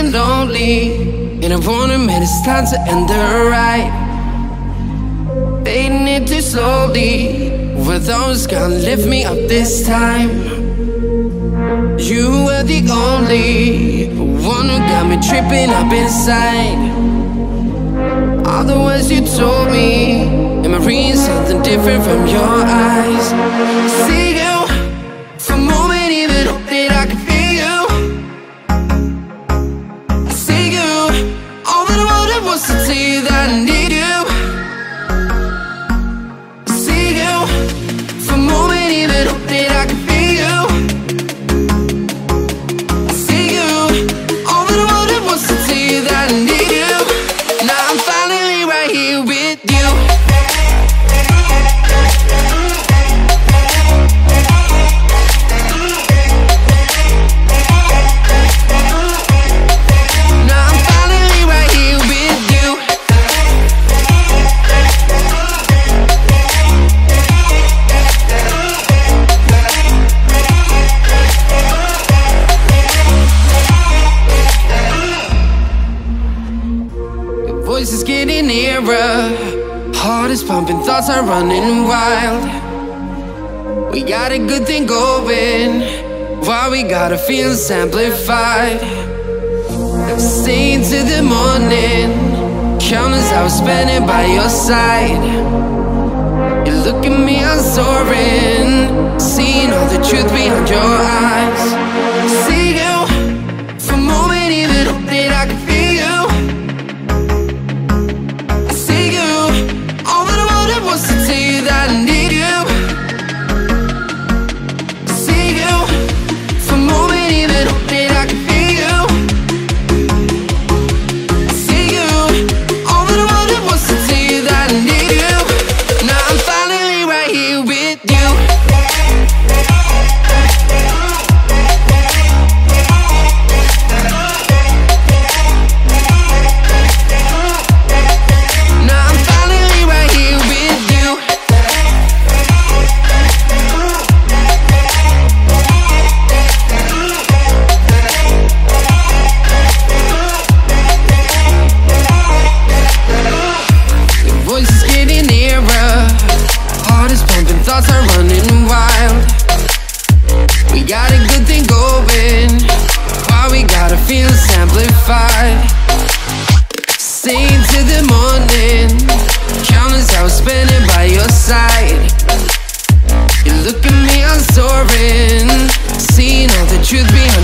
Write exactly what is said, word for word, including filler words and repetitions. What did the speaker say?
feeling lonely, and I wanna admit it's time to end the ride. Fading it too slowly, were those gonna lift me up this time? You were the only one who got me tripping up inside. All the words you told me, am I reading something different from your eyes? See you, for a moment even hope that I could feel you. I see you, all that I wanted was to tell you that I need you. I see you, for a moment even hope that I could feel you. I see you, all that I wanted was to tell you that I need you. Now I'm finally right here with you. Now I'm finally right here with you. Your voice is getting nearer, heart is pumping, thoughts are running wild. We got a good thing going, why we gotta feel amplified. Staying to the morning, countless hours spending by your side. You look at me, I'm soaring, seeing all the truth behind your eyes. See you, for a moment even hope that I can feel you. I see you, all that I wanted was to tell you that I need you. I see you, for a moment even hope that I can feel you. I see you, all that I wanted was to tell you that I need you. Now I'm finally right here with you. Now I'm finally right here with you. Your voice is getting nearer, heart is pumping, thoughts are running wild. We got a good thing going, why we gotta feel amplified. Staying to the morning, countless hours spending by your side. You look at me, I'm soaring, seeing all the truth behind